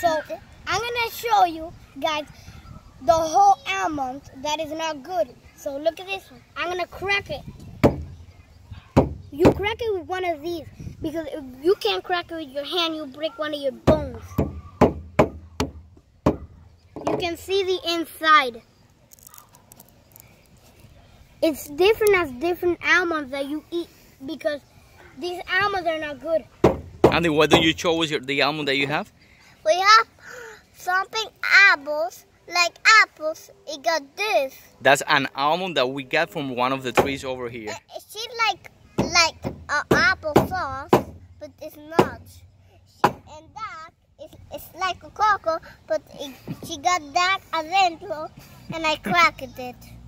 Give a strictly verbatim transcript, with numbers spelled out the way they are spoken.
So I'm gonna show you guys the whole almond that is not good. So look at this one. I'm gonna crack it. You crack it with one of these because if you can't crack it with your hand, you break one of your bones. You can see the inside. It's different as different almonds that you eat because these almonds are not good. Andy, what do you show us your, the almond that you have? We have something apples, like apples. It got this. That's an almond that we got from one of the trees over here. It's like like uh, apple sauce, but it's not. And that is it's like a cocoa, but it, she got that adentro, and I cracked it.